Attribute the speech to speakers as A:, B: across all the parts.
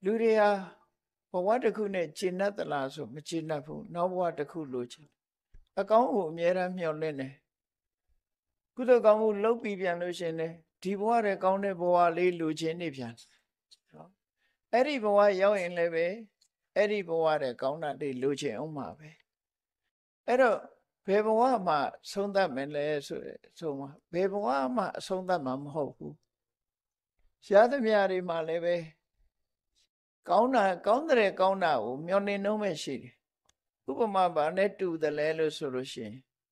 A: လူတွေဟာဘဝတစ်ခုနဲ့ကျင့်တတ်သလားဆိုမကျင့်တတ်ဘူးနောက်ဘဝတစ်ခုလိုချင်အကောင်းကိုအမြဲတမ်းမျှော်လင့်တယ်ကုသိုလ်ကောင်းမှုလုပ်ပြီးပြန်လို့ရှင်လေဒီဘဝရဲ့ကောင်းတဲ့ဘဝလေးလိုချင်နေပြန်နော်အဲ့ဒီဘဝရောက်ရင်လည်းပဲအဲ့ဒီဘဝရဲ့ကောင်းတာလေးလိုချင်အောင်မှာပဲအဲ့တော့ဘယ်ဘဝမှာဆုံးသတ်မယ်လဲဆိုတဲ့ဆိုမှာဘယ်ဘဝမှာအဆုံးသတ်မှာမဟုတ်ဘူးရှားသမျှတွေမှာလည်းပဲကောင်းတဲ့ကောင်းတာကိုမျောနေနှုံးမဲ့ရှိတယ်ဥပမာဘာနဲ့တူတယ်လဲလို့ဆိုလို့ရှိရင်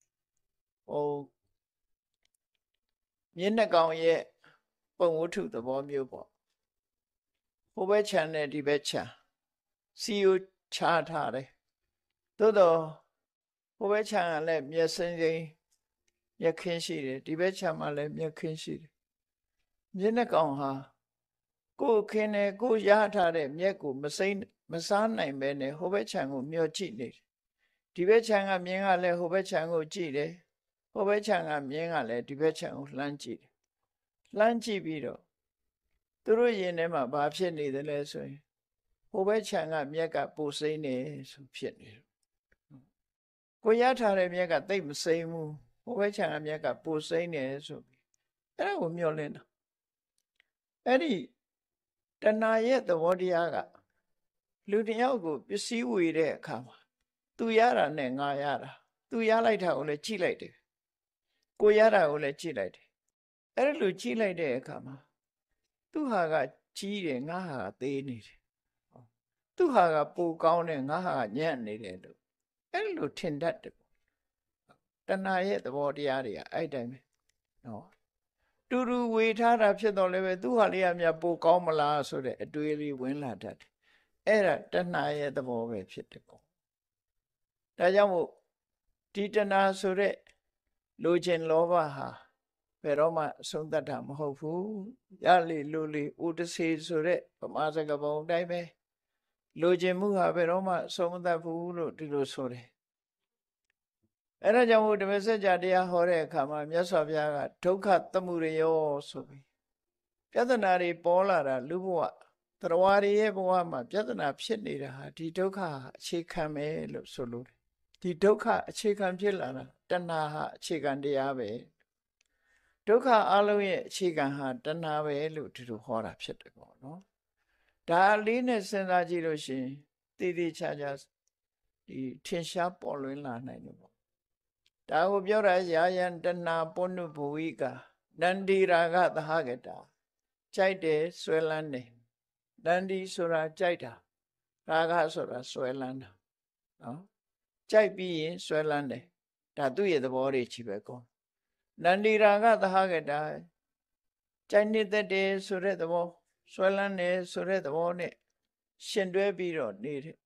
A: မျက်နှာကောင်ရဲ့ပုံဝတ္ထုသဘောမျိုးပေါ့ဟိုဘက်ခြံနဲ့ဒီဘက်ခြံစီကိုချထားတယ်သို့တော့ဟိုဘက်ခြံကလည်းမျက်စင်းစိမ်းမျက်ခင်းရှိတယ်ဒီဘက်ခြံမှာလည်းမျက်ခင်းရှိတယ်မျက်နှာကောင်ဟာကိုယ်ခင်းနဲ့ကိုယ်ရထားတဲ့မျက်ကိုမစားနိုင်ပဲနဲ့ဟိုဘက်ခြံကိုမျောကြည့်နေတယ်ဒီဘက်ခြံကမြင်းကလည်းဟိုဘက်ခြံကိုကြည့်တယ်ဟိုဘက်ခြံကမြင်းကလည်းဒီဘက်ခြံကိုလှမ်းကြည့်တယ်လှမ်းကြည့်ပြီးတော့သူတို့ရင်ထဲမှာဘာဖြစ်နေသလဲဆိုရင်ဟိုဘက်ခြံကမြက်ကပိုစိမ့်နေဆိုဖြစ်နေတယ်ကိုရထားတဲ့မြက်ကတိတ်မစိမ့်ဘူးဟိုဘက်ခြံကမြက်ကပိုစိမ့်နေဆိုပြီးအဲ့ဒါကိုမျှော်လင့်တာအဲ့ဒီတဏှာရဲ့သဘောတရားကလူတစ်ယောက်ကိုပစ္စည်းဝေတဲ့အခါမှာသူရတာနဲ့ငါရတာသူရလိုက်တာကိုလည်းကြည့်လိုက်တယ်ကိုရတာကိုလည်းကြည့်လိုက်တယ်အဲ့လိုကြည့်လိုက်တဲ့အခါမှာသူဟာကကြီးတယ်ငါဟာသေးနေတယ်သူဟာကပိုကောင်းတယ်ငါဟာညံ့နေတယ်လို့အဲ့လိုထင်တတ်တယ်တဏှာရဲ့သဘောတရားတွေကအဲ့တိုင်းပဲနော်တူတူဝေထားတာဖြစ်တော့လည်းပဲသူဟာလေးကများပိုကောင်းမလားဆိုတဲ့အတွေးလေးဝင်လာတတ်တယ်အဲ့ဒါတဏှာရဲ့သဘောပဲဖြစ်တယ်ပေါ့ဒါကြောင့်မို့ဒီတဏှာဆိုတဲ့လိုချင်လောဘဟာဘယ်တော့မှအဆုံးသတ်တာမဟုတ်ဘူးရလေလိုလေဥဒစေဆိုတဲ့ဗမာစကားပုံအတိုင်းပဲလိုချင်မှုဟာဘယ်တော့မှအဆုံးမသတ်ဘူးလို့ဒီလိုဆိုတယ်အဲ့ဒါကြောင့်မို့ဓမ္မစကြာတရားဟောတဲ့အခါမှာမြတ်စွာဘုရားကဒုက္ခသမုဒယောဆိုပြီးပြဿနာတွေပေါ်လာတာလူဘဝတရားတွေရဲ့ဘဝမှာပြဿနာဖြစ်နေတာဟာဒီဒုက္ခအခြေခံပဲလို့ဆိုလို့ဒီဒုက္ခအခြေခံဖြစ်လာတာတဏှာဟာအခြေခံတရားပဲဒုက္ခအလုံးရဲ့အခြေခံဟာတဏှာပဲလို့ဒီလိုဟောတာဖြစ်တယ်ပေါ့နော်ဒါအလေးနဲ့စဉ်းစားကြည့်လို့ရှိရင်တည်တည်ချာချာဒီထင်ရှားပေါ်လွင်လာနိုင်တယ်ပေါ့ဒါကိုပြောတာယာယံတဏှာပုဏ္ဏဘဝိကနန္ဒီရာဂသဟကတာကြိုက်တယ်ဆွဲလန်းတယ်နန္ဒီဆိုတာကြိုက်တာရာဂဆိုတာဆွဲလန်းတာနော်ကြိုက်ပြီးရင်ဆွဲလန်းတယ်ဒါသူ့ရဲ့သဘောတွေချီပဲကောနန္ဒီရာဂသဟကတာကြိုက်နေတဲ့တယ်ဆိုတဲ့သဘောဆွဲလန်းတယ်ဆိုတဲ့သဘောနဲ့ရှင်တွဲပြီးတော့နေတဲ့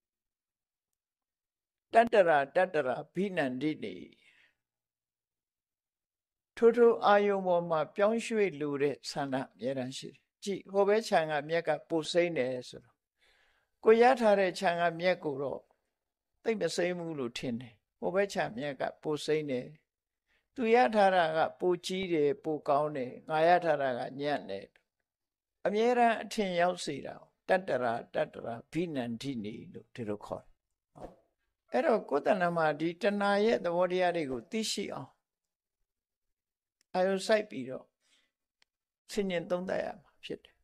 A: တတ္တရာဘိနန္ဒိနေထိုးအာယုံပေါ်မှာပြောင်းရွှေ့လိုတဲ့ဆန္ဒအများတန်းရှိတယ်ကြည့်ဟိုဘက်ခြံကမြက်ကပိုစိမ့်တယ်ဆိုတော့ကိုရထားတဲ့ခြံကမြက်ကိုတော့သိမစိမ့်ဘူးလို့ထင်တယ်ဟိုဘက်ခြံမြက်ကပိုစိမ့်တယ်သူရထားတာကပိုကြီးတယ်ပိုကောင်းတယ်ငါရထားတာကညံ့တယ်အမြဲတမ်းအထင်ရောက်စေတာတတ္တရာဘိနန္ဒိနေလို့ဒီလိုခေါ်တယ်အဲ့တော့ကိုယ်တဏ္ဍမှာဒီတဏှာရဲ့သဘောတရားတွေကိုသိရှိအောင်အာယုစိုက်ပြီးတော့ဆင်ញင်သုံးသပ်ရမှာဖြစ်တယ်